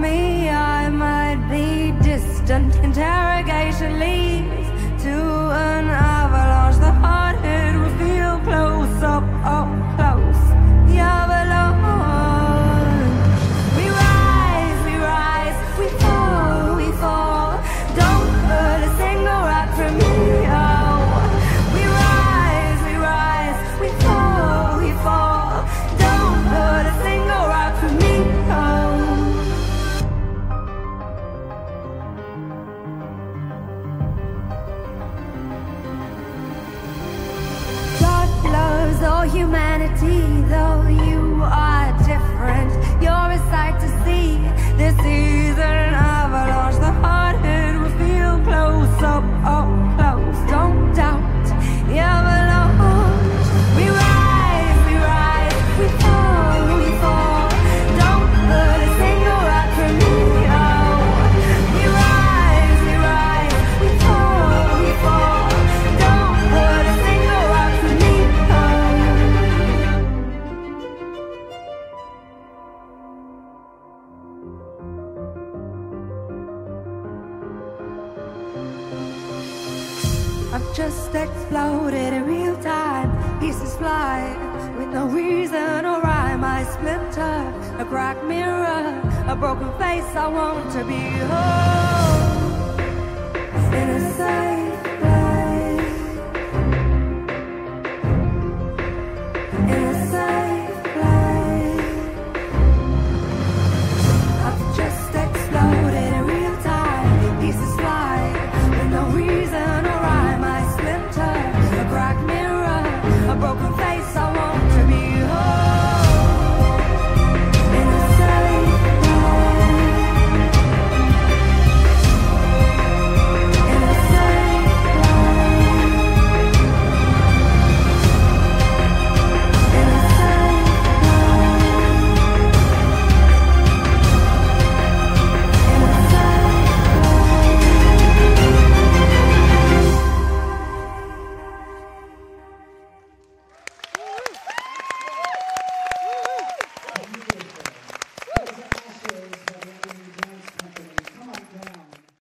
me, I might be distant. Interrogation leads to an avalanche. The hearted will feel close up close. The avalanche. We rise, we fall. Don't put a single rock from me. Oh, we rise, we fall. Don't put a single rock from me. All humanity, though you are different, you're a sight to see. This is an avalanche. The hearted will feel close up close. Don't doubt the avalanche. We rise, we fall. Don't put a single rock from me. Oh, we rise, we fall. Don't put a single rock from me. I've just exploded in real time. Pieces fly with no reason or rhyme. I splinter, a cracked mirror, a broken face. I want to be whole. Innocent.